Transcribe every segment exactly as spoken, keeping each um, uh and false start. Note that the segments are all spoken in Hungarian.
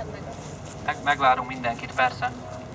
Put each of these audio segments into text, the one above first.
Meg, megvárunk mindenkit, persze.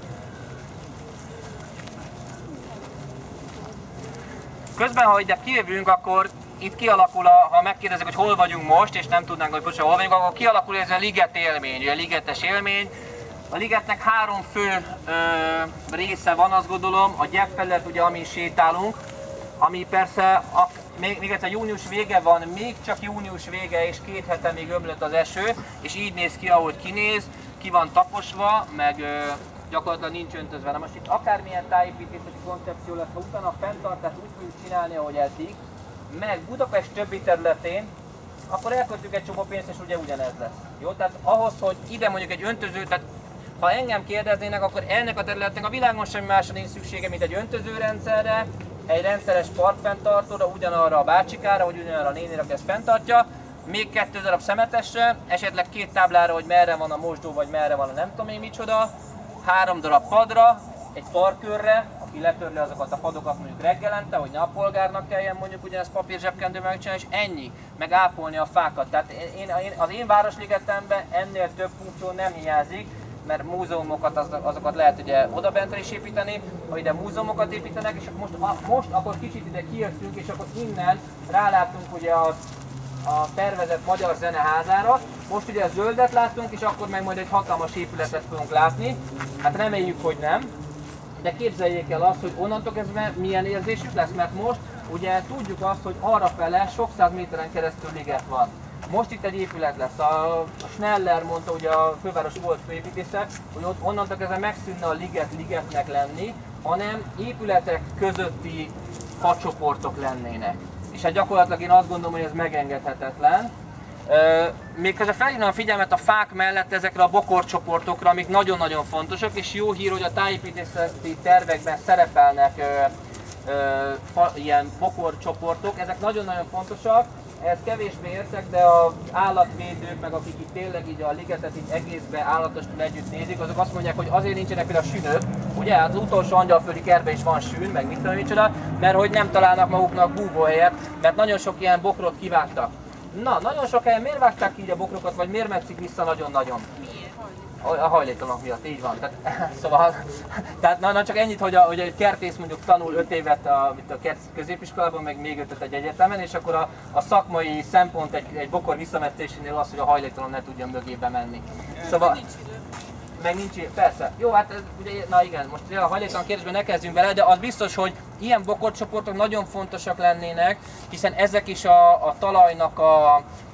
Közben, ha ide kijövünk, akkor itt kialakul, a, ha megkérdezik, hogy hol vagyunk most, és nem tudnánk, hogy pontosan hol vagyunk, akkor kialakul ez a liget élmény, ugye a ligetes élmény. A ligetnek három fő ö, része van, azt gondolom. A gyepfelület, ugye, amin sétálunk, ami persze, a, még, még egyszer június vége van, még csak június vége, és két hete még ömlött az eső, és így néz ki, ahogy kinéz, ki van taposva, meg ö, gyakorlatilag nincs öntözve. Na most itt akármilyen tájépítészeti koncepció lesz, ha utána a fenntartást úgy fogjuk csinálni, ahogy eddig, meg Budapest többi területén, akkor elköltjük egy csomó pénzt, és ugye ugyanez lesz. Jó? Tehát ahhoz, hogy ide mondjuk egy öntöző, tehát ha engem kérdeznének, akkor ennek a területnek a világon semmi másra nincs szüksége, mint egy öntözőrendszerre, egy rendszeres parkfenntartóra, ugyanarra a bácsikára, vagy ugyanarra a nénire, aki ezt fenntartja, még kettő darab szemetesre, esetleg két táblára, hogy merre van a mosdó, vagy merre van a nem tudom én micsoda, három darab padra, egy parkőrre, aki letörli azokat a padokat mondjuk reggelente, hogy ne a polgárnak kelljen mondjuk ugyanezt papír zsebkendővel megcsinálni, és ennyi, meg ápolni a fákat. Tehát én, én, az én városligetemben ennél több funkció nem hiányzik, mert múzeumokat, az, azokat lehet ugye odabentre is építeni, ha ide múzeumokat építenek, és most, a, most akkor kicsit ide kijöttünk, és akkor innen rálátunk ugye a, a tervezett Magyar Zeneházára. Most ugye a zöldet látunk, és akkor meg majd egy hatalmas épületet fogunk látni. Hát reméljük, hogy nem. De képzeljék el azt, hogy onnantól kezdve milyen érzésük lesz, mert most ugye tudjuk azt, hogy arrafele sok száz méteren keresztül liget van. Most itt egy épület lesz. A Schneller mondta, ugye a főváros volt főépítésze, hogy ott onnantól kezdve megszűnne a liget ligetnek lenni, hanem épületek közötti facsoportok lennének. És hát gyakorlatilag én azt gondolom, hogy ez megengedhetetlen. Még közben felhívnám a figyelmet a fák mellett ezekre a bokorcsoportokra, amik nagyon-nagyon fontosak, és jó hír, hogy a tájépítészeti tervekben szerepelnek ö, ö, fa, ilyen bokorcsoportok, ezek nagyon-nagyon fontosak. Ehhez kevésbé értek, de az állatvédők, meg akik itt tényleg így a ligetet itt egészbe állatosan együtt nézik, azok azt mondják, hogy azért nincsenek például sünök, ugye? Hát az utolsó angyalföldi kertben is van sün, meg mit tudom micsoda, mert hogy nem találnak maguknak búvóhelyet, mert nagyon sok ilyen bokrot kivágtak. Na, nagyon sok helyen miért vágták így a bokrokat, vagy miért metszik vissza nagyon-nagyon? A hajléktalanok miatt, így van. Tehát, szóval, tehát na, na csak ennyit, hogy, a, hogy egy kertész mondjuk tanul öt évet a, a kert középiskolában, meg még ötöt egy egyetemen, és akkor a, a szakmai szempont egy, egy bokor visszametésénél az, hogy a hajléktalan ne tudjon mögébe menni. Szóval, meg nincs idő, persze. Jó, hát ez, ugye, na igen, most a hajléktalan kérdésben ne kezdjünk bele, de az biztos, hogy ilyen bokorcsoportok nagyon fontosak lennének, hiszen ezek is a, a talajnak a,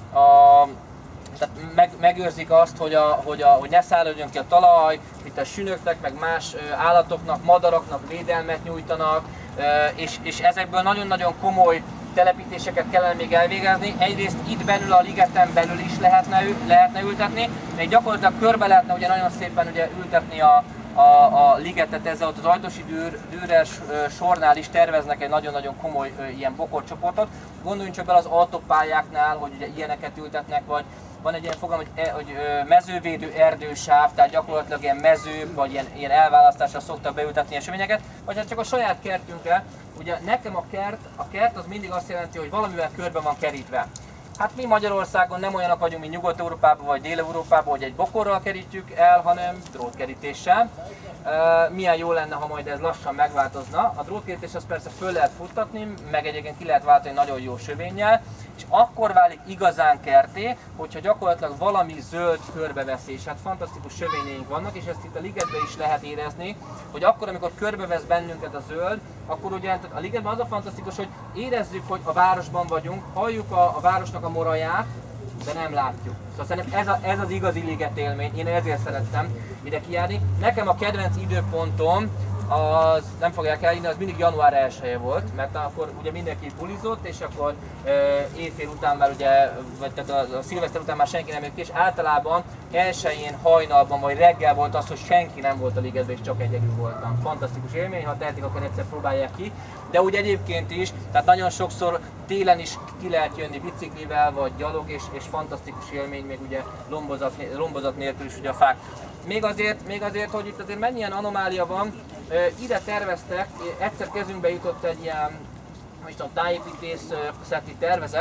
a tehát meg, megőrzik azt, hogy, a, hogy, a, hogy ne szállodjon ki a talaj, itt a sünöknek, meg más állatoknak, madaraknak védelmet nyújtanak, és, és ezekből nagyon-nagyon komoly telepítéseket kellene még elvégezni. Egyrészt itt belül a ligeten belül is lehetne, lehetne ültetni, még gyakorlatilag körbe lehetne ugye nagyon szépen ugye ültetni a, a, a ligetet, ezzel ott az Ajdosi dűr, dűres sornál is terveznek egy nagyon-nagyon komoly ilyen bokorcsoportot. Gondoljunk csak bele az autópályáknál, hogy ugye ilyeneket ültetnek, vagy van egy ilyen fogalom, hogy, hogy mezővédő erdősáv, tehát gyakorlatilag ilyen mező, vagy ilyen, ilyen elválasztásra szoktak beültetni ilyen sövényeket, vagy hát csak a saját kertünkre. Ugye nekem a kert, a kert az mindig azt jelenti, hogy valamivel körbe van kerítve. Hát mi Magyarországon nem olyanok vagyunk, mint Nyugat-Európában vagy Dél-Európában, hogy egy bokorral kerítjük el, hanem drótkerítéssel. Milyen jó lenne, ha majd ez lassan megváltozna. A drótkerítés azt persze föl lehet futtatni, meg egyébként ki lehet váltani nagyon jó sövénnyel, és akkor válik igazán kerté, hogyha gyakorlatilag valami zöld körbeveszi, és hát fantasztikus sövényeink vannak, és ezt itt a ligetben is lehet érezni, hogy akkor, amikor körbevesz bennünket a zöld, akkor ugye a ligetben az a fantasztikus, hogy érezzük, hogy a városban vagyunk, halljuk a, a városnak a moraját, de nem látjuk. Szóval szerintem ez, a, ez az igazi liget élmény, én ezért szerettem ide kijárni. Nekem a kedvenc időpontom, az nem fogják elhinni, az mindig január elseje volt, mert akkor ugye mindenki bulizott, és akkor e, éjfél után már ugye, vagy tehát a, a szilveszter után már senki nem jött ki, és általában elsején, hajnalban vagy reggel volt az, hogy senki nem volt a ligetben, és csak egyedül voltam. Fantasztikus élmény, ha tehetik, akkor egyszer próbálják ki. De úgy egyébként is, tehát nagyon sokszor télen is ki lehet jönni biciklivel, vagy gyalog, és, és fantasztikus élmény, még ugye lombozat, lombozat nélkül is ugye a fák. Még azért, még azért, hogy itt azért mennyien anomália van, ide terveztek, egyszer kezünkbe jutott egy ilyen, nem is tudom, tájépítészeti tervezet,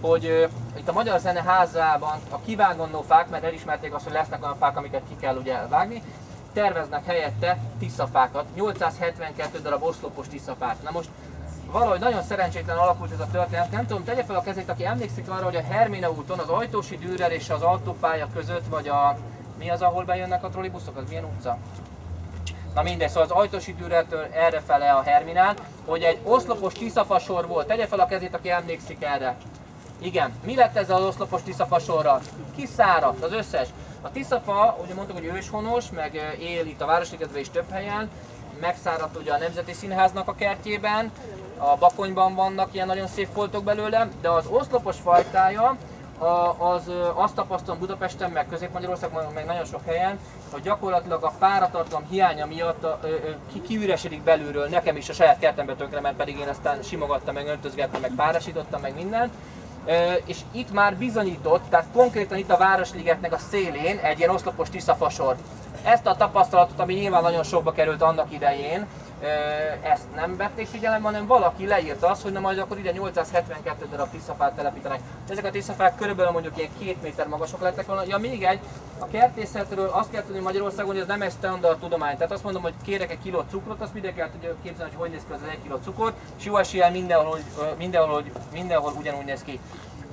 hogy uh, itt a Magyar Zeneházában a kivágandó fák, mert elismerték azt, hogy lesznek olyan fák, amiket ki kell ugye vágni, terveznek helyette tiszafákat, nyolcszázhetvenkettő darab oszlopos tiszafát. Na most valahogy nagyon szerencsétlen alakult ez a történet, nem tudom, tegye fel a kezét, aki emlékszik arra, hogy a Hermina úton, az Ajtósi Dürrel és az autópálya között, vagy a... mi az, ahol bejönnek a trollibuszok, az milyen utca? Na mindegy, szóval az Ajtósi Dürreltől errefele a Herminán, hogy egy oszlopos tiszafasor volt, tegye fel a kezét, aki emlékszik erre. Igen, mi lett ezzel az oszlopos tiszafasorral? Kiszáradt az összes. A tiszafa, ugye mondtuk, hogy őshonos, meg él itt a Városligetben is több helyen, megszáradt ugye a Nemzeti Színháznak a kertjében, a Bakonyban vannak ilyen nagyon szép foltok belőle, de az oszlopos fajtája, az, azt tapasztalom Budapesten, meg Közép-Magyarországon, meg nagyon sok helyen, hogy gyakorlatilag a páratartalom hiánya miatt a, ki, kiüresedik belülről, nekem is a saját kertembe tönkrement, pedig én aztán simogattam, meg öntözgettem, meg párasítottam, meg mindent. És itt már bizonyított, tehát konkrétan itt a Városligetnek a szélén egy ilyen oszlopos tiszafasor. Ezt a tapasztalatot, ami nyilván nagyon sokba került annak idején, ezt nem vették figyelembe, hanem valaki leírta azt, hogy na majd akkor ide nyolcszázhetvenkettő darab tiszafát telepítenek. Ezek a tiszafák körülbelül mondjuk ilyen két méter magasok lettek volna. Ja, még egy, a kertészetről azt kell tudni Magyarországon, hogy ez nem egy standard tudomány. Tehát azt mondom, hogy kérek egy kilót cukrot, azt mindenki el tudja képzelni, hogy hogy néz ki az egy kiló cukor, és jó eséllyel mindenhol, mindenhol, mindenhol ugyanúgy néz ki.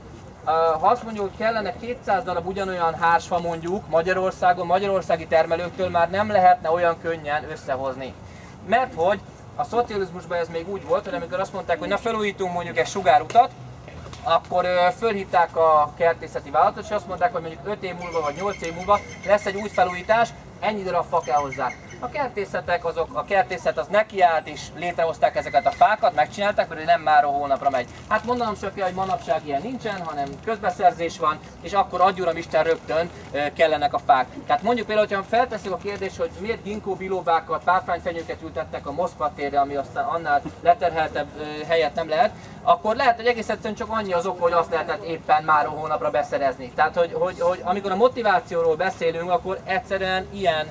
Ha azt mondjuk, hogy kellene kétszáz darab ugyanolyan hársfa mondjuk Magyarországon, magyarországi termelőktől már nem lehetne olyan könnyen összehozni. Mert hogy a szocializmusban ez még úgy volt, hogy amikor azt mondták, hogy na felújítunk mondjuk egy sugárutat, akkor fölhívták a kertészeti vállalatot, és azt mondták, hogy mondjuk öt év múlva vagy nyolc év múlva lesz egy új felújítás, ennyi darab fa kell hozzá. A kertészetek, azok, a kertészet az nekiállt és létrehozták ezeket a fákat, megcsinálták, hogy nem már hónapra megy. Hát mondanom csak kell, hogy manapság ilyen nincsen, hanem közbeszerzés van, és akkor adj uram Isten rögtön kellenek a fák. Tehát mondjuk például, hogyha feltesszük a kérdést, hogy miért ginkgo bilobákat, párfrányfenyőket ültettek a Moszkva térre, ami aztán annál leterheltebb helyet nem lehet, akkor lehet, hogy egész egyszerűen csak annyi az ok, hogy azt lehetett éppen már hónapra beszerezni. Tehát, hogy, hogy, hogy amikor a motivációról beszélünk, akkor egyszerűen ilyen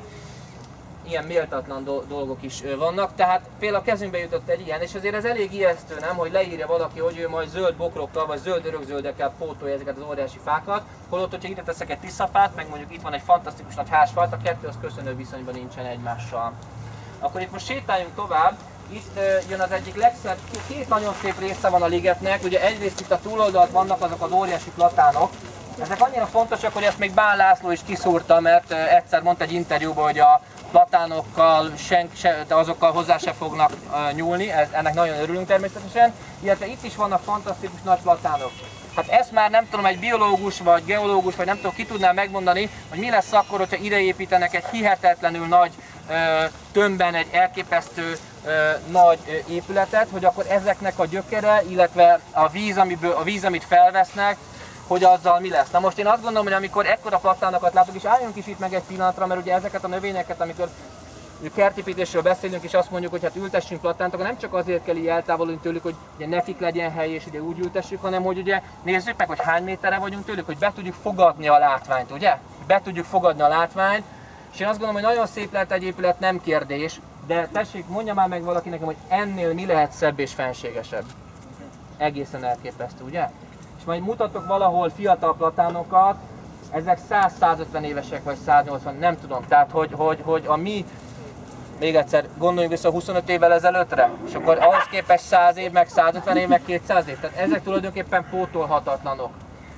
ilyen méltatlan dolgok is vannak, tehát például a kezünkbe jutott egy ilyen, és azért ez elég ijesztő, nem, hogy leírja valaki, hogy ő majd zöld bokrokkal vagy zöld örökzöldekkel pótolja ezeket az óriási fákat, holott, hogyha ide teszek egy tiszafát, meg mondjuk itt van egy fantasztikus nagy hársfát, a kettő az köszönő viszonyban nincsen egymással. Akkor itt most sétáljunk tovább, itt jön az egyik legszebb, két nagyon szép része van a ligetnek, ugye egyrészt itt a túloldalt vannak azok az óriási platánok. Ezek annyira fontosak, hogy ezt még Bán László is kiszúrta, mert egyszer mondta egy interjúban, hogy a platánokkal, sen, se, azokkal hozzá se fognak uh, nyúlni, ez, ennek nagyon örülünk természetesen, illetve itt is vannak fantasztikus nagy platánok. Hát ezt már nem tudom, egy biológus vagy geológus, vagy nem tudom, ki tudná megmondani, hogy mi lesz akkor, hogyha ide építenek egy hihetetlenül nagy uh, tömbben egy elképesztő uh, nagy uh, épületet, hogy akkor ezeknek a gyökere, illetve a víz, amiből, a víz, amit felvesznek, hogy azzal mi lesz. Na most én azt gondolom, hogy amikor ekkora platánokat látok, és álljunk is itt meg egy pillanatra, mert ugye ezeket a növényeket, amikor kertépítésről beszélünk, és azt mondjuk, hogy hát ültessünk platánt, akkor nem csak azért kell így eltávolodni tőlük, hogy ugye nekik legyen hely, és ugye úgy ültessük, hanem hogy ugye nézzük meg, hogy hány méterre vagyunk tőlük, hogy be tudjuk fogadni a látványt, ugye? Be tudjuk fogadni a látványt, és én azt gondolom, hogy nagyon szép lehet egy épület, nem kérdés, de tessék, mondja már meg valaki nekem, hogy ennél mi lehet szebb és fenségesebb. Egészen elképesztő, ugye? És majd mutatok valahol fiatal platánokat, ezek száz-százötven évesek vagy száznyolcvan, nem tudom, tehát hogy, hogy, hogy a mi, még egyszer gondoljunk vissza huszonöt évvel ezelőttre, és akkor ahhoz képest száz év, meg százötven év, meg kétszáz év, tehát ezek tulajdonképpen pótolhatatlanok.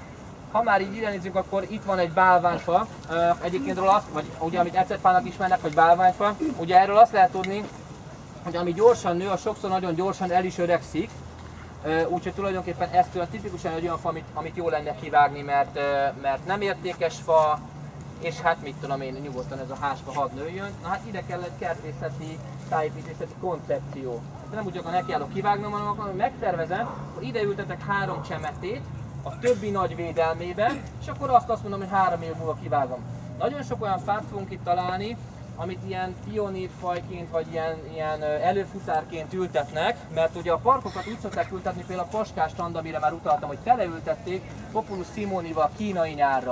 Ha már így ide nézzük, akkor itt van egy bálványfa, egyébként róla azt, vagy ugye amit ecetfának ismernek, vagy bálványfa, ugye erről azt lehet tudni, hogy ami gyorsan nő, az sokszor nagyon gyorsan el is öregszik. Úgyhogy tulajdonképpen ez tipikusan egy olyan fa, amit, amit jó lenne kivágni, mert, mert nem értékes fa, és hát mit tudom én, nyugodtan ez a házfa hadd nőjön. Na hát ide kell egy kertészeti, tájépítészeti koncepció. De nem úgy, akkor nekiállok kivágnom, hanem akkor megtervezem, hogy ide ültetek három csemetét a többi nagy védelmében, és akkor azt azt mondom, hogy három év múlva kivágom. Nagyon sok olyan fát fogunk itt találni, amit ilyen pionírfajként vagy ilyen, ilyen előfutárként ültetnek, mert ugye a parkokat úgy szokták ültetni, például a Paskás strand, amire már utaltam, hogy teleültették Populus simonival, kínai nyárral.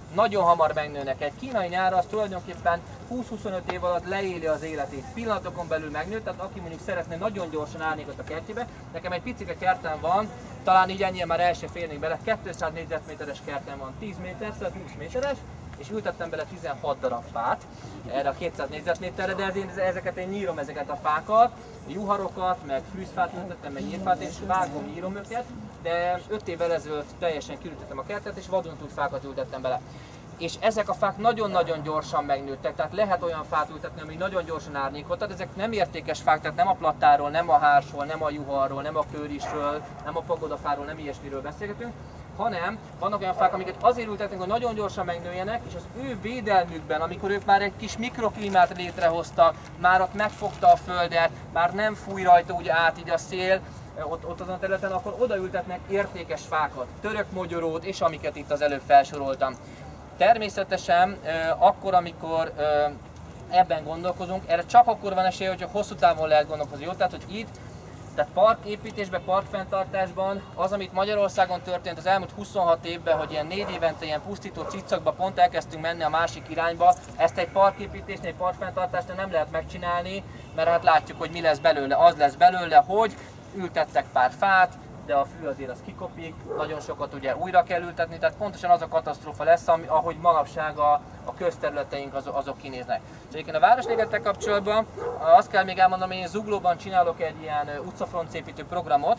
nagyon hamar megnőnek. Egy kínai nyár az tulajdonképpen húsz-huszonöt év alatt leéli az életét. Pillanatokon belül megnő, tehát aki mondjuk szeretne nagyon gyorsan árnyékot a kertjébe, nekem egy picike kertem van, talán így ennyien már el se férnék bele, kétszáz négyzetméteres kertem van, tíz méter, szóval húsz méteres, és ültettem bele tizenhat darab fát erre a kétszáz négyzetméterre, de ezért, ezeket én nyírom ezeket a fákat, juharokat, meg fűzfát ültettem, meg nyírfát, és vágom, nyírom őket, de öt évvel ezelőtt teljesen kiültettem a kertet, és vadontúlt fákat ültettem bele. És ezek a fák nagyon-nagyon gyorsan megnőttek, tehát lehet olyan fát ültetni, ami nagyon gyorsan árnyékot, tehát ezek nem értékes fák, tehát nem a plattáról, nem a hársról, nem a juharról, nem a körisről, nem a pagodafáról, nem ilyesmiről beszélgetünk, hanem vannak olyan fák, amiket azért ültetnek, hogy nagyon gyorsan megnőjenek, és az ő védelmükben, amikor ők már egy kis mikroklímát létrehoztak, már ott megfogta a földet, már nem fúj rajta úgy át így a szél, ott, ott azon a területen, akkor odaültetnek értékes fákat, török mogyorót és amiket itt az előbb felsoroltam. Természetesen akkor, amikor ebben gondolkozunk, erre csak akkor van esély, hogyha hosszú távon lehet gondolkozni. Jó? Tehát, hogy itt, tehát parképítésben, parkfenntartásban az, amit Magyarországon történt az elmúlt huszonhat évben, hogy ilyen négy évente ilyen pusztító cicakba pont elkezdtünk menni a másik irányba, ezt egy parképítésnél, egy parkfenntartásnál nem lehet megcsinálni, mert hát látjuk, hogy mi lesz belőle. Az lesz belőle, hogy ültettek pár fát, de a fű azért az kikopik, nagyon sokat ugye újra kell ültetni, tehát pontosan az a katasztrófa lesz, ami, ahogy manapság a, a közterületeink az, azok kinéznek. És egyébként a Városligettel kapcsolatban azt kell még elmondanom, hogy én Zuglóban csinálok egy ilyen utcafrontszépítő programot,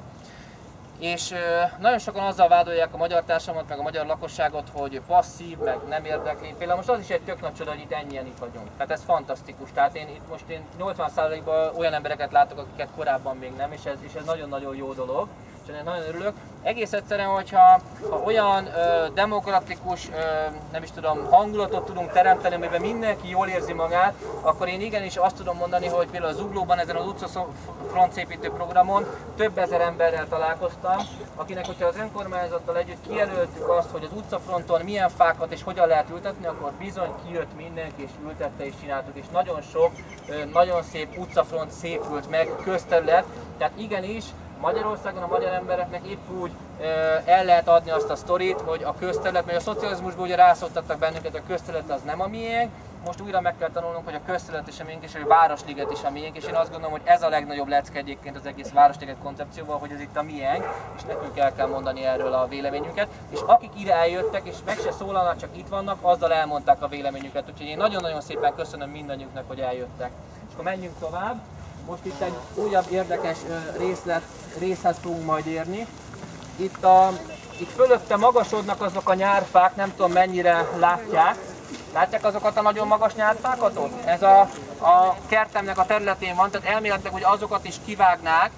és nagyon sokan azzal vádolják a magyar társadalmat, meg a magyar lakosságot, hogy passzív, meg nem érdekli. Például most az is egy tök nagy csoda, hogy itt ennyien itt vagyunk. Tehát ez fantasztikus. Tehát én itt most én nyolcvan százalékban olyan embereket látok, akiket korábban még nem, és ez, és ez nagyon-nagyon jó dolog. És én nagyon örülök. Egész egyszerűen, hogyha ha olyan ö, demokratikus, ö, nem is tudom, hangulatot tudunk teremteni, amiben mindenki jól érzi magát, akkor én igenis azt tudom mondani, hogy például a Zuglóban ezen az utcafrontszépítő programon több ezer emberrel találkoztam, akinek, hogyha az önkormányzattal együtt kijelöltük azt, hogy az utcafronton milyen fákat és hogyan lehet ültetni, akkor bizony kijött mindenki és ültette és csináltuk, és nagyon sok, ö, nagyon szép utcafront szépült meg, közterület, tehát igenis, Magyarországon a magyar embereknek épp úgy e, el lehet adni azt a sztorit, hogy a közterület, mert a szocializmusban ugye rászoktattak bennünket, a közterület az nem a miénk, most újra meg kell tanulnunk, hogy a közterület is a miénk, és a Városliget is a miénk, és én azt gondolom, hogy ez a legnagyobb lecke egyébként az egész Városliget koncepcióval, hogy ez itt a miénk, és nekünk el kell mondani erről a véleményünket, és akik ide eljöttek, és meg se szólalnak, csak itt vannak, azzal elmondták a véleményüket, úgyhogy én nagyon-nagyon szépen köszönöm mindannyiuknak, hogy eljöttek. És akkor menjünk tovább. Most itt egy újabb érdekes részlet, részhez fogunk majd érni. Itt, a, itt fölötte magasodnak azok a nyárfák, nem tudom mennyire látják. Látják azokat a nagyon magas nyárfákat ott? Ez a, a kertemnek a területén van, tehát elméletileg hogy azokat is kivágnák,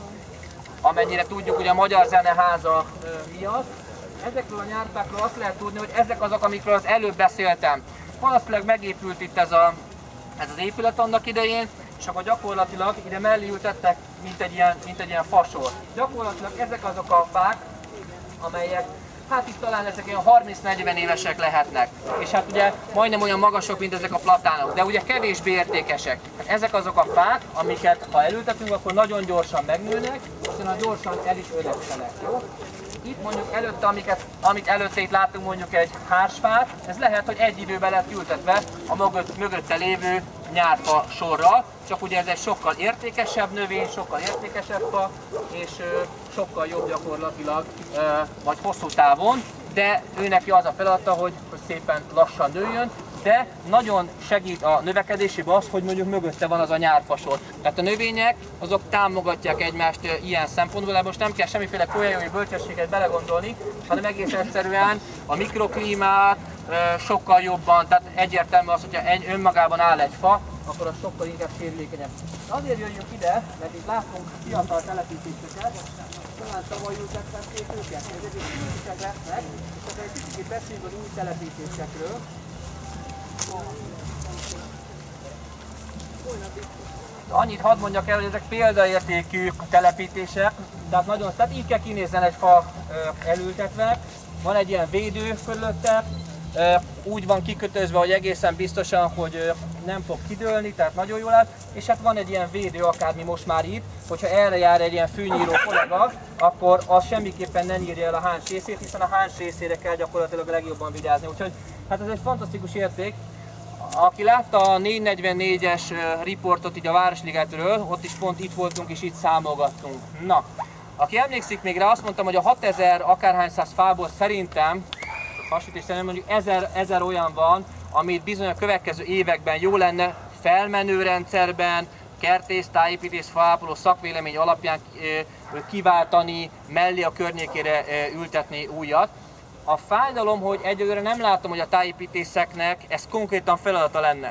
amennyire tudjuk ugye a Magyar Zeneháza miatt. Ezekről a nyárfákról azt lehet tudni, hogy ezek azok, amikről az előbb beszéltem. Valószínűleg megépült itt ez, a, ez az épület annak idején, és akkor gyakorlatilag ide mellé ültettek, mint egy ilyen, mint egy ilyen fasor. Gyakorlatilag ezek azok a fák, amelyek, hát itt talán ezek ilyen harminc-negyven évesek lehetnek. És hát ugye majdnem olyan magasok, mint ezek a platánok, de ugye kevésbé értékesek. Hát ezek azok a fák, amiket ha elültetünk, akkor nagyon gyorsan megnőnek, és nagyon gyorsan el is öregszenek, jó? Itt mondjuk előtte, amiket, amit előtte itt látunk mondjuk egy hársfát, ez lehet, hogy egy időben lett ültetve a mögött, mögötte lévő nyárfa sorral, csak ugye ez egy sokkal értékesebb növény, sokkal értékesebb fa, és ö, sokkal jobb gyakorlatilag, ö, vagy hosszú távon, de ő neki az a feladata, hogy, hogy szépen lassan nőjön, de nagyon segít a növekedésében az, hogy mondjuk mögötte van az a nyárfasor. Tehát a növények azok támogatják egymást ilyen szempontból, de most nem kell semmiféle kolyai bölcsességet belegondolni, hanem egész egyszerűen a mikroklímát sokkal jobban, tehát egyértelmű az, hogyha önmagában áll egy fa, akkor az sokkal inkább sérülékenyebb. Azért jöjjünk ide, mert itt látunk fiatal telepítéseket, talán tavaly ültették őket, ezek is lesznek, és akkor egy kicsit beszéljünk az új telepítésekről. Annyit hadd mondjak el, hogy ezek példaértékű telepítések, tehát, nagyon, tehát így kell kinézzen egy fa elültetve, van egy ilyen védő fölötte, úgy van kikötözve, hogy egészen biztosan, hogy nem fog kidőlni, tehát nagyon jól áll, és hát van egy ilyen védő, akármi most már itt, hogyha erre jár egy ilyen fűnyíró kollega, akkor az semmiképpen ne nyírja el a háns részét, hiszen a háns részére kell gyakorlatilag legjobban vigyázni. Úgyhogy Hát ez egy fantasztikus érték. Aki látta a négyszáznegyvennégyes riportot így a Városligetről, ott is pont itt voltunk és itt számolgattunk. Na, aki emlékszik még rá, azt mondtam, hogy a hatezer akárhány száz fából szerintem, hasonlítésre mondjuk ezer, ezer olyan van, amit bizony a következő években jó lenne felmenő rendszerben, kertész, tájépítész, faápoló szakvélemény alapján kiváltani, mellé a környékére ültetni újat. A fájdalom, hogy egyelőre nem látom, hogy a tájépítészeknek ez konkrétan feladata lenne.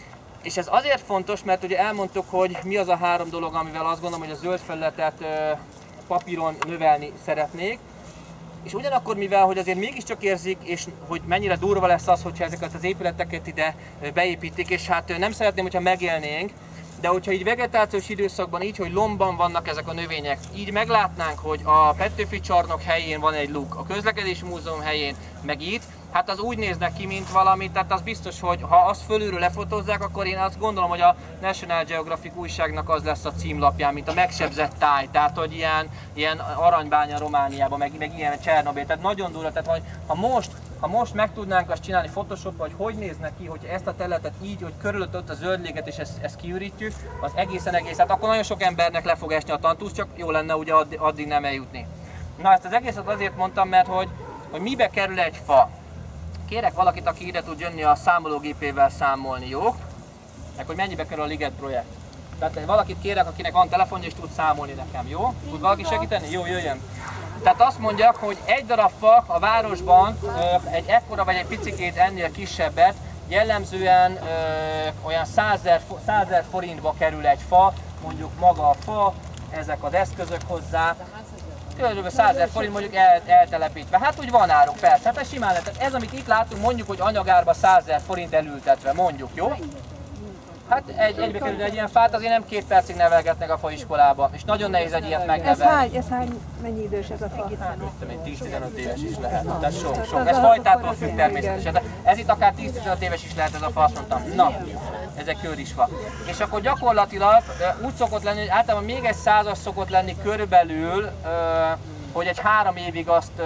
És ez azért fontos, mert ugye elmondtuk, hogy mi az a három dolog, amivel azt gondolom, hogy a zöld felületet papíron növelni szeretnék. És ugyanakkor, mivel hogy azért mégiscsak érzik, és hogy mennyire durva lesz az, hogyha ezeket az épületeket ide beépítik, és hát nem szeretném, hogyha megélnénk, de hogyha így vegetációs időszakban így, hogy lombban vannak ezek a növények, így meglátnánk, hogy a Petőfi csarnok helyén van egy luk, a közlekedési múzeum helyén, meg itt, hát az úgy néznek ki, mint valami, tehát az biztos, hogy ha azt fölülről lefotózzák, akkor én azt gondolom, hogy a National Geographic újságnak az lesz a címlapján, mint a megsebzett táj, tehát hogy ilyen, ilyen aranybánya Romániában, meg, meg ilyen Csernobil, tehát nagyon durva, tehát hogy ha most Ha most meg tudnánk azt csinálni Photoshopban, hogy hogy néznek ki, hogy ezt a területet így, hogy körülött ott a zöldléget és ezt, ezt kiürítjük, az egészen egész, hát akkor nagyon sok embernek le fog esni a tantusz, csak jó lenne ugye addig, addig nem eljutni. Na ezt az egészet azért mondtam, mert hogy, hogy mibe kerül egy fa. Kérek valakit, aki ide tud jönni a számológépével számolni, jó? Meg hogy mennyibe kerül a Liget projekt. Tehát valakit kérek, akinek van telefonja és tud számolni nekem, jó? Tud valaki segíteni? Jó, jöjjön! Tehát azt mondják, hogy egy darab fa a városban egy ekkora vagy egy picikét ennél kisebbet jellemzően ö, olyan százezer forintba kerül egy fa, mondjuk maga a fa, ezek az eszközök hozzá. Körülbelül százezer forint mondjuk el, eltelepítve. Hát úgy van áruk, persze, hát ez simán lehet. Ez, amit itt látunk, mondjuk, hogy anyagárba százezer forint elültetve, mondjuk, jó? Hát egy, egybe kerül egy ilyen fát, azért nem két percig nevelgetnek a faiskolába, és nagyon nehéz egy ilyet megnevelni. Ez hány, ez hány, mennyi idős ez a fa? Hát, tíz-tizenöt éves is lehet. Tehát sok, sok. Ez fajtától függ természetesen. De ez itt akár tíz-tizenöt éves is lehet ez a fa, azt mondtam. Na, ez egy körisfa. És akkor gyakorlatilag úgy szokott lenni, hogy általában még egy százas szokott lenni körülbelül, hogy egy három évig azt,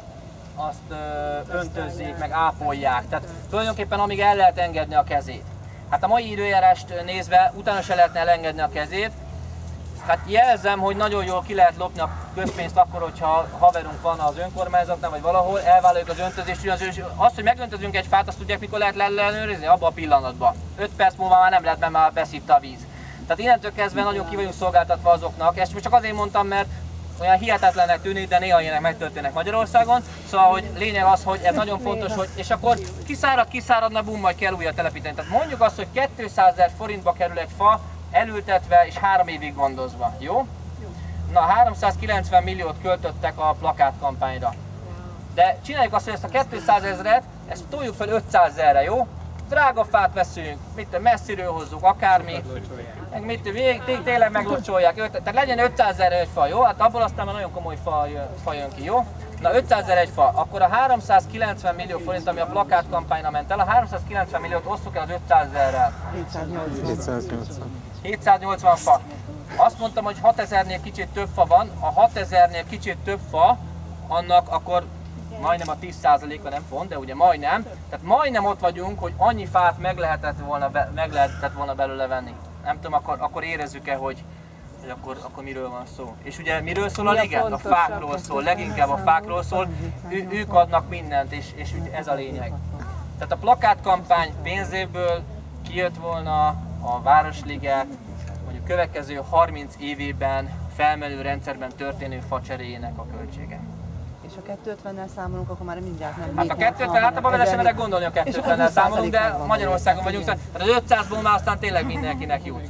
azt öntözzék, meg ápolják. Tehát tulajdonképpen amíg el lehet engedni a kezét. Hát a mai időjárást nézve utána se lehetne elengedni a kezét. Hát jelzem, hogy nagyon jól ki lehet lopni a közpénzt akkor, hogyha haverunk van az önkormányzatnál vagy valahol, elvállaljuk az öntözést. Azt, hogy megöntözünk egy fát, azt tudják, mikor lehet ellenőrizni? Abban a pillanatban. öt perc múlva már nem lehet, mert már beszívta a víz. Tehát innentől kezdve nagyon ki vagyunk szolgáltatva azoknak. Ezt csak azért mondtam, mert olyan hihetetlennek tűnik, de néha ilyenek megtörténnek Magyarországon. Szóval, hogy lényeg az, hogy ez nagyon fontos, hogy és akkor kiszárad, kiszáradna, bum, majd kell újra telepíteni. Tehát mondjuk azt, hogy kétszázezer forintba kerül egy fa, elültetve és három évig gondozva, jó? Na, háromszázkilencven milliót költöttek a plakátkampányra. De csináljuk azt, hogy ezt a kétszázezret, ezt toljuk fel ötszázezerre, jó? Drága fát veszünk, mit messziről hozzuk, akármi, meg mit, még tényleg meglocsolják, tehát legyen ötszázezer egy fa, jó? Hát abból aztán már nagyon komoly fa jön, fa jön ki, jó? Na ötszázezer egy fa, akkor a háromszázkilencven millió forint, ami a plakátkampányra ment el, a háromszázkilencven milliót osztuk el az ötszázezerrel. hétszáznyolcvan fa. Azt mondtam, hogy hatezernél kicsit több fa van, a hatezernél kicsit több fa, annak akkor majdnem a tíz százaléka, nem pont, de ugye majdnem. Tehát majdnem ott vagyunk, hogy annyi fát meg lehetett volna, be, meg lehetett volna belőle venni. Nem tudom, akkor, akkor érezzük-e, hogy, hogy akkor, akkor miről van szó. És ugye miről szól a Liget? A fákról szól, leginkább a fákról szól. Ő, ők adnak mindent, és, és ez a lényeg. Tehát a plakátkampány pénzéből kijött volna a Városliget, mondjuk következő harminc évében felmenő rendszerben történő facseréjének a költsége. És a kétszázötvennel számolunk, akkor már mindjárt nem. Hát a kétszázötven általában vele sem merek gondolni, a kétszázötvennel számolunk, de Magyarországon vagyunk, tehát az ötszázból már aztán tényleg mindenkinek jut.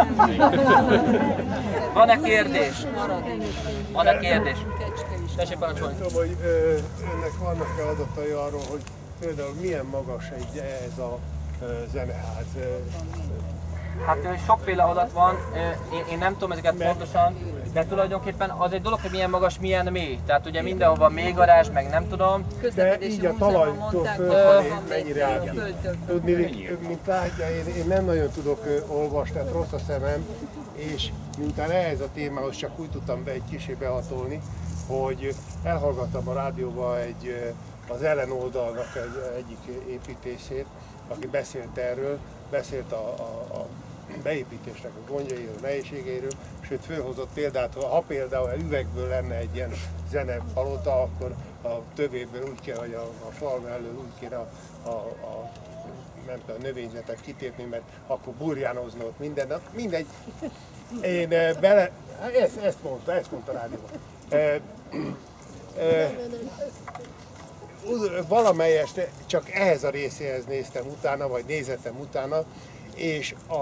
Van-e kérdés? Van-e kérdés? Tessék parancsolni. Tudom, hogy önnek vannak-e adatai arról, hogy például milyen magas egy ez a zeneház? Hát sokféle adat van, én, én nem tudom ezeket pontosan, de tulajdonképpen az egy dolog, hogy milyen magas, milyen mély. Tehát ugye mindenhol még garázs, meg nem tudom. De így a talajtól fölfelé mennyire áll ki? Tudni, mint látja, én, én nem nagyon tudok olvasni, tehát rossz a szemem, és mintán ehhez a témához csak úgy tudtam be egy kicsit behatolni, hogy elhallgattam a rádióban egy az ellenoldalnak egy, egyik építését, aki beszélt erről, beszélt a, a, a beépítésnek a gondjairól, nehézségeiről, sőt fölhozott példát, ha például üvegből lenne egy ilyen zenepalota, akkor a tövéből úgy kell, hogy a, a fal mellől úgy kéne a, a, a nem tudom, a növényzetet kitépni, mert akkor burjánozna ott minden, de mindegy. Én bele, ezt, ezt mondta, ezt mondta rádióban. E, e, valamelyest csak ehhez a részéhez néztem utána, vagy nézettem utána, és a,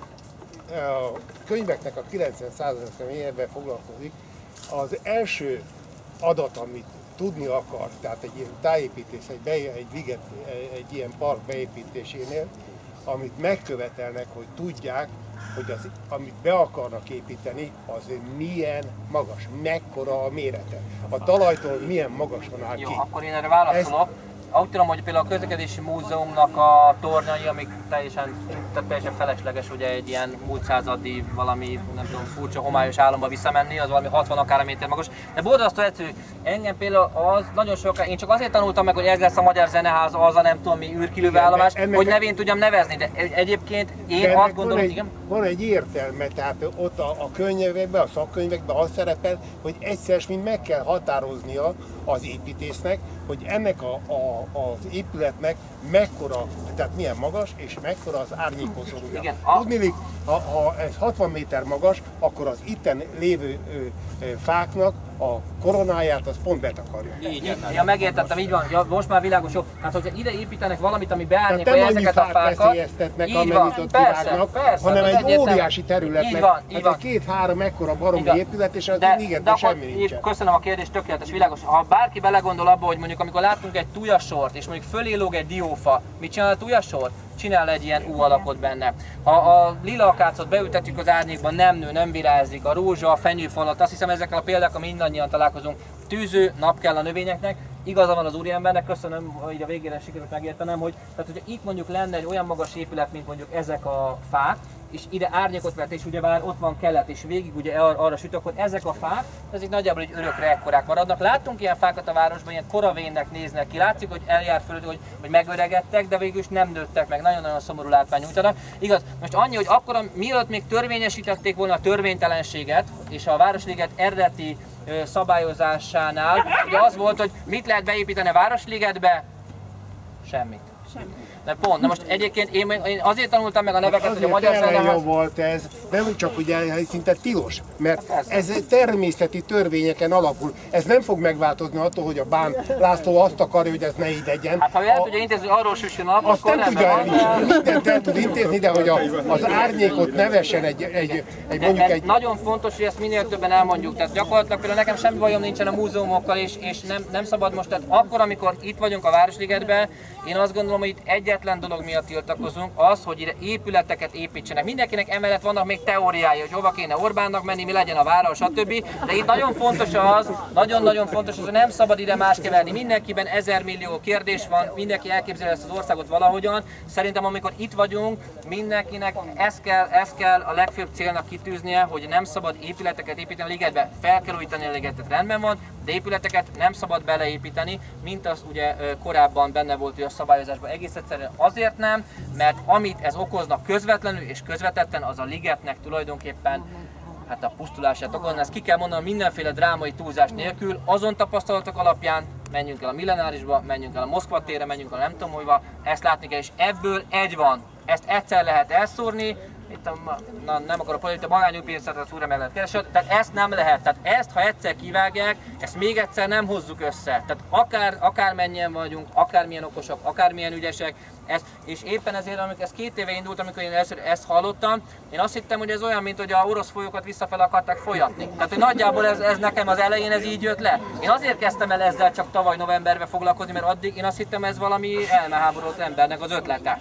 a könyveknek a kilencven százaléka ebben foglalkozik. Az első adat, amit tudni akar, tehát egy ilyen tájépítés, egy, be, egy, liget, egy ilyen park beépítésénél, amit megkövetelnek, hogy tudják, hogy az, amit be akarnak építeni, az milyen magas, mekkora a mérete. A talajtól milyen magasan áll ki. Jó, akkor én erre válaszolok. Ez... Úgy tudom, hogy például a közlekedési múzeumnak a tornyai, amik teljesen, tehát teljesen felesleges ugye egy ilyen múlt századi valami, nem tudom, furcsa homályos állomba visszamenni, az valami hatvan akár méter magas. De borzasztó egyszerű, engem például az nagyon sok, én csak azért tanultam meg, hogy ez lesz a Magyar Zeneház, az a nem tudom mi űrkilövőállomás, hogy nevén tudjam nevezni, de egyébként én de azt gondolom, van egy, igen. Van egy értelme, tehát ott a, a könyvekben, a szakkönyvekben az szerepel, hogy egyszer mind meg kell határoznia az építésznek, hogy ennek a, a, az épületnek mekkora, tehát milyen magas és mekkora az árnyékozója. Tudniillik, ha, ha ez hatvan méter magas, akkor az itten lévő ö, ö, fáknak a koronáját az pont betakarja. Így, ja, megértettem, így van, ja, most már világos, jó. Hát hogyha ide építenek valamit, ami beárnyékolja ezeket a fákat, így van, ott persze, kivágnak, persze, hanem egy egyértelmű óriási területnek, így van, így van. Két-három ekkora baromi épület, és az igen, de semmi nincsen. Köszönöm a kérdést, tökéletes, világos. Ha bárki belegondol abba, hogy mondjuk amikor látunk egy tujasort, és mondjuk fölé lóg egy diófa, mit csinál a tujasor? Csinál egy ilyen U alakot benne. Ha a lila akácot beültetjük az árnyékban, nem nő, nem virázik, a rózsa, a fenyőfalat, azt hiszem ezekkel a példákkal mindannyian találkozunk. Tűző, nap kell a növényeknek, igaza van az úriembernek, köszönöm, hogy a végére sikerült megértenem, hogy tehát, hogyha itt mondjuk lenne egy olyan magas épület, mint mondjuk ezek a fák, és ide árnyékot vett, és ugyebár ott van kelet, és végig ugye ar arra süt, akkor ezek a fák, ezek nagyjából egy örökre ekkorák maradnak. Láttunk ilyen fákat a városban, ilyen koravénnek néznek ki, látszik, hogy eljár fölött, hogy, hogy megöregedtek, de végül is nem nőttek meg, nagyon-nagyon szomorú látvány nyújtanak. Igaz, most annyi, hogy akkor, mielőtt még törvényesítették volna a törvénytelenséget, és a Városliget eredeti ö, szabályozásánál, ugye az volt, hogy mit lehet beépíteni a Városligetbe? Semmit. Semmit. De pont, de most egyébként én, én azért tanultam meg a neveket, hát hogy a Magyar Zeneház... Azért volt ez, nem csak ugye szinte tilos, mert ez természeti törvényeken alapul. Ez nem fog megváltozni attól, hogy a Bán László azt akarja, hogy ez ne így legyen. Hát ha ő el tudja intézni, hogy arról süssön nap, azt akkor nem tudja el, mindent el tud intézni, de hogy a, az árnyékot ne vessen egy, egy, egy mondjuk egy... Nagyon fontos, hogy ezt minél többen elmondjuk. Tehát gyakorlatilag például nekem semmi bajom nincsen a múzeumokkal, és, és nem, nem szabad most, tehát akkor, amikor itt vagyunk a Városligetben, én azt gondolom, hogy itt egyetlen dolog miatt tiltakozunk, az, hogy ide épületeket építsenek. Mindenkinek emellett vannak még teóriái, hogy hova kéne Orbánnak menni, mi legyen a város, stb. De itt nagyon fontos az, nagyon-nagyon fontos az, hogy nem szabad ide más keverni. Mindenkiben ezer millió kérdés van, mindenki elképzeli ezt az országot valahogyan. Szerintem amikor itt vagyunk, mindenkinek ezt kell, ezt kell a legfőbb célnak kitűznie, hogy nem szabad épületeket építeni a ligetbe. Fel kell újítani a ligetet, rendben van, de épületeket nem szabad beleépíteni, mint az ugye korábban benne volt a szabályozásban. Egész egyszerűen azért nem, mert amit ez okozna közvetlenül és közvetetten, az a ligetnek tulajdonképpen hát a pusztulását okozna. Ezt ki kell mondanom mindenféle drámai túlzás nélkül, azon tapasztalatok alapján menjünk el a Millenárisba, menjünk el a Moszkva térre, menjünk el a nem tudom hova, ezt látni kell, és ebből egy van. Ezt egyszer lehet elszórni, itt a, na, nem akarok politikai magányúpénzet, újra meg lehet keresni, tehát ezt nem lehet. Tehát ezt, ha egyszer kivágják, ezt még egyszer nem hozzuk össze. Tehát akár, akármennyien vagyunk, akármilyen okosak, akármilyen ügyesek, ezt, és éppen ezért, amikor ez két éve indult, amikor én először ezt hallottam, én azt hittem, hogy ez olyan, mint hogy a orosz folyókat visszafel akarták folyatni. Tehát, hogy nagyjából ez, ez nekem az elején ez így jött le. Én azért kezdtem el ezzel csak tavaly novemberben foglalkozni, mert addig én azt hittem, ez valami elmeháborodott embernek az ötlete.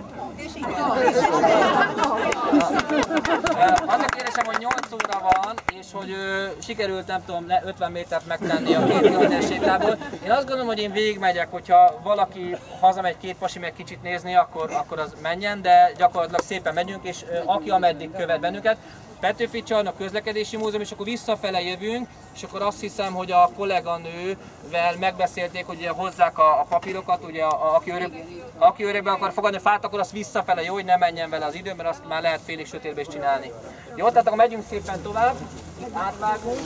Az a kérdésem, hogy nyolc óra van, és hogy ö, sikerült, nem tudom, ötven métert megtenni a két kilométer sétából. Én azt gondolom, hogy én végigmegyek, hogyha valaki hazamegy két pasi meg kicsit nézni, akkor, akkor az menjen, de gyakorlatilag szépen megyünk, és ö, aki ameddig követ bennünket. Petőfi Csarnok Közlekedési Múzeum, és akkor visszafele jövünk, és akkor azt hiszem, hogy a kolléganővel megbeszélték, hogy ugye hozzák a, a papírokat, ugye a, a, aki, örök, aki örökbe akar fogadni a fát, akkor azt visszafele jó, hogy ne menjen vele az idő, mert azt már lehet félig sötétbe is csinálni. Jó, tehát akkor megyünk szépen tovább, itt átvágunk.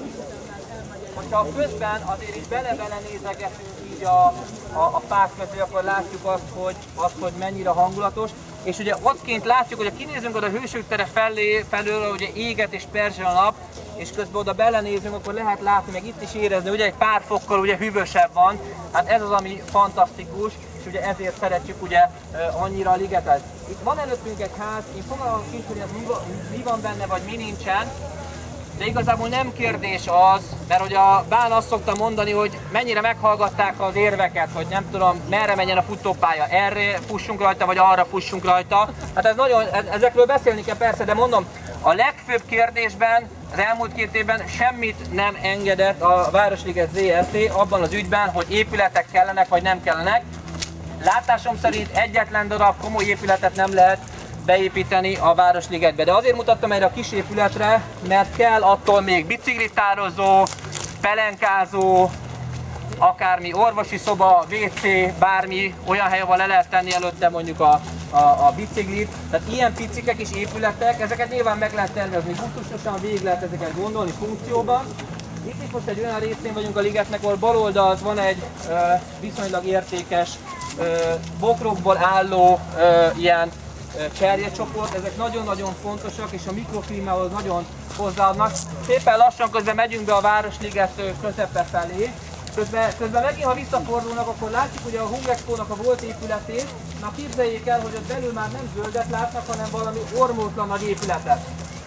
Hogyha közben azért is bele-bele nézegetünk így a, a, a fák közé, akkor látjuk azt hogy, azt, hogy mennyire hangulatos. És ugye ott kint látjuk, hogy ha kinézünk oda a Hősök tere felé, felől, ugye éget és perzsel a nap, és közben oda belenézünk, akkor lehet látni, meg itt is érezni, ugye egy pár fokkal ugye hűvösebb van. Hát ez az, ami fantasztikus, és ugye ezért szeretjük ugye annyira a ligetet. Itt van előttünk egy ház, én fogalmam sincs, hogy ez mi, mi van benne, vagy mi nincsen. De igazából nem kérdés az, mert hogy a Bán azt szokta mondani, hogy mennyire meghallgatták az érveket, hogy nem tudom, merre menjen a futópálya, erre fussunk rajta, vagy arra fussunk rajta. Hát ez nagyon, ezekről beszélni kell persze, de mondom, a legfőbb kérdésben az elmúlt két évben semmit nem engedett a Városliget Zé Er Té abban az ügyben, hogy épületek kellenek, vagy nem kellenek. Látásom szerint egyetlen darab komoly épületet nem lehet beépíteni a Városligetbe. De azért mutattam erre a kis épületre, mert kell attól még biciklitározó, pelenkázó, akármi orvosi szoba, vé cé, bármi olyan hely, ahol le lehet tenni előtte mondjuk a, a, a biciklit. Tehát ilyen picikek és épületek, ezeket nyilván meg lehet tervezni, gusztusosan végig lehet ezeket gondolni funkcióban. Itt is most egy olyan részén vagyunk a ligetnek, ahol bal oldalt van egy ö, viszonylag értékes ö, bokrokból álló ö, ilyen cserjecsoport, ezek nagyon-nagyon fontosak, és a mikroklímához nagyon hozzáadnak. Szépen lassan közben megyünk be a Városliget közepe felé. Közben, közben megint, ha visszafordulnak, akkor látjuk ugye a Hungexpo-nak a volt épületét. Na képzeljék el, hogy ott belül már nem zöldet látnak, hanem valami ormótlan nagy épületet.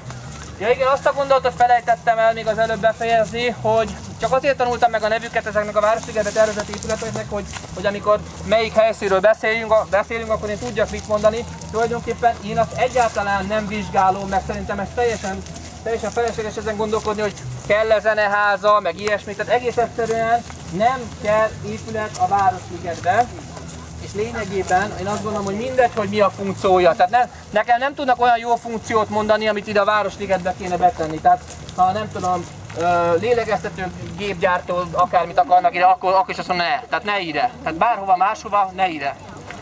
Ja igen, azt a gondolatot felejtettem el még az előbb befejezni, hogy csak azért tanultam meg a nevüket ezeknek a Városligetbe tervezett épületeknek, hogy, hogy amikor melyik helyszínről beszélünk, beszélünk, akkor én tudjak mit mondani. Tulajdonképpen én azt egyáltalán nem vizsgálom, meg szerintem ez teljesen, teljesen felesleges ezen gondolkodni, hogy kell -e zeneháza, meg ilyesmi. Tehát egész egyszerűen nem kell épület a Városligetbe. És lényegében én azt gondolom, hogy mindegy, hogy mi a funkciója. Tehát ne, nekem nem tudnak olyan jó funkciót mondani, amit ide a Városligetbe kéne betenni. Tehát ha nem tudom, lélegeztető gépgyártó akármit akarnak ide, akkor, akkor is azt mondom, ne. Tehát ne ide. Tehát bárhova máshova, ne ide.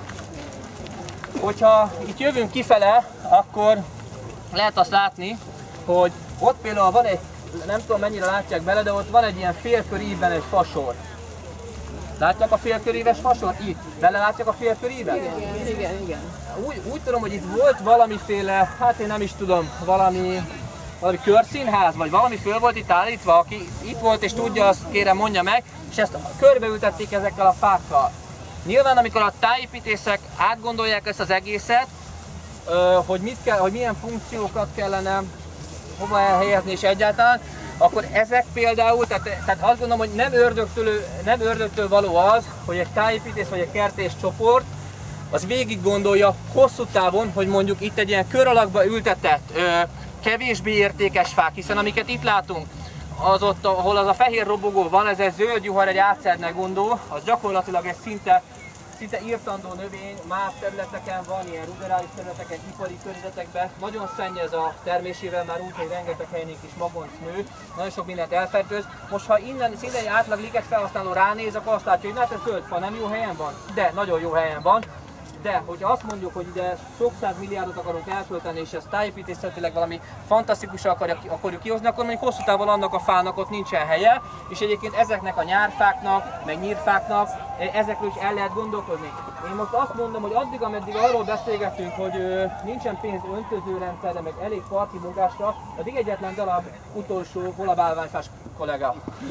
Hogyha itt jövünk kifele, akkor lehet azt látni, hogy ott például van egy, nem tudom mennyire látják bele, de ott van egy ilyen félkörívben egy fasor. Látják a félköríves fasort? Itt. Bele látják a félkörívben? Igen, igen, igen. Úgy, úgy tudom, hogy itt volt valamiféle, hát én nem is tudom, valami, valami körszínház, vagy valami föl volt itt állítva, aki itt volt és tudja, azt kérem mondja meg, és ezt körbeültették ezekkel a fákkal. Nyilván amikor a tájépítészek átgondolják ezt az egészet, hogy, mit kell, hogy milyen funkciókat kellene hova elhelyezni és egyáltalán, akkor ezek például, tehát, tehát azt gondolom, hogy nem ördögtől, nem ördögtől való az, hogy egy tájépítész vagy egy kertész csoport az végig gondolja hosszú távon, hogy mondjuk itt egy ilyen kör alakba ültetett, ö, kevésbé értékes fák, hiszen amiket itt látunk, az ott, ahol az a fehér robogó van, ez egy zöld juhar, egy átszerdne gondó, az gyakorlatilag egy szinte Szinte írtandó növény, más területeken van, ilyen ruderális területeken, ipari környezetekben. Nagyon szennyez a termésével, már úgy, hogy rengeteg helyen is magonc nő, nagyon sok mindent elfertőz. Most ha innen szinte egy átlag liget felhasználó ránéz, akkor azt látja, hogy hát ez földfa nem jó helyen van? De nagyon jó helyen van. De hogyha azt mondjuk, hogy ide sok száz milliárdot akarunk elkölteni, és ezt tájépítészetileg valami fantasztikusra akarjuk kihozni, akkor mondjuk hosszú távon annak a fának ott nincsen helye, és egyébként ezeknek a nyárfáknak, meg nyírfáknak, ezekről is el lehet gondolkozni. Én most azt mondom, hogy addig, ameddig arról beszélgetünk, hogy ö, nincsen pénz öntözőrendszerre, meg elég parti munkásra, addig egyetlen darab utolsó holabálványfás kollega.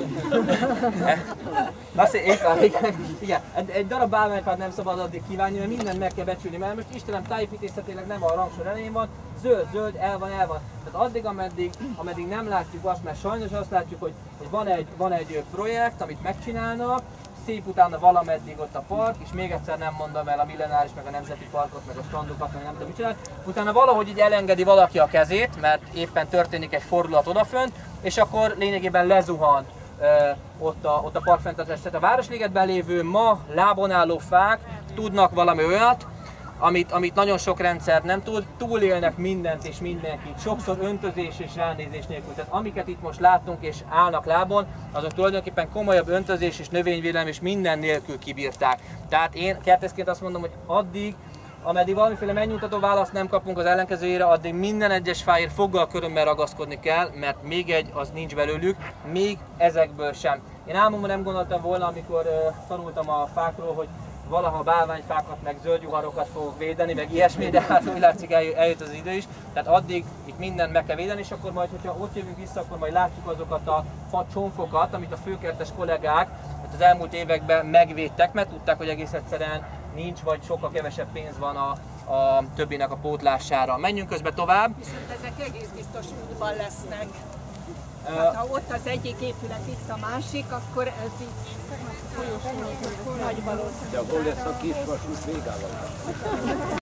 Azt, igen, igen, egy darab bálványfát nem szabad addig kívánni, mert mindent meg kell becsülni, mert most Istenem tájépítészetileg nem a rangsor elején van, zöld, zöld, el van, el van. Tehát addig, ameddig, ameddig nem látjuk azt, mert sajnos azt látjuk, hogy, hogy van, egy, van egy projekt, amit megcsinálnak, szép utána valameddig ott a park, és még egyszer nem mondom el a millenáris, meg a nemzeti parkot, meg a strandokat, meg nem tudom mit csinál. Utána valahogy így elengedi valaki a kezét, mert éppen történik egy fordulat odafönt, és akkor lényegében lezuhan ö, ott a, ott a parkfenntartás. Tehát a Városligetben lévő ma lábon álló fák tudnak valami olyat, amit, amit nagyon sok rendszer nem tud, túlélnek mindent és mindenkit, sokszor öntözés és ránézés nélkül. Tehát amiket itt most látunk és állnak lábon, azok tulajdonképpen komolyabb öntözés és növényvédelem és minden nélkül kibírták. Tehát én kertészként azt mondom, hogy addig, ameddig valamiféle megnyugtató választ nem kapunk az ellenkezőjére, addig minden egyes fáért foggal körömmel ragaszkodni kell, mert még egy az nincs belőlük, még ezekből sem. Én álmomban nem gondoltam volna, amikor uh, tanultam a fákról, hogy valaha bálványfákat, meg zöldjuharokat fogok védeni, meg ilyesmi, de hát úgy látszik eljött az idő is. Tehát addig itt mindent meg kell védeni, és akkor majd, hogyha ott jövünk vissza, akkor majd látjuk azokat a facsonfokat, amit a főkertes kollégák az elmúlt években megvédtek, mert tudták, hogy egész egyszerűen nincs, vagy sokkal kevesebb pénz van a, a többinek a pótlására. Menjünk közben tovább. Viszont ezek egész biztos útban lesznek. Hát, ha ott az egyik épület, itt a másik, akkor ez így nagy valószínűség. De hol lesz a kis vasút végával?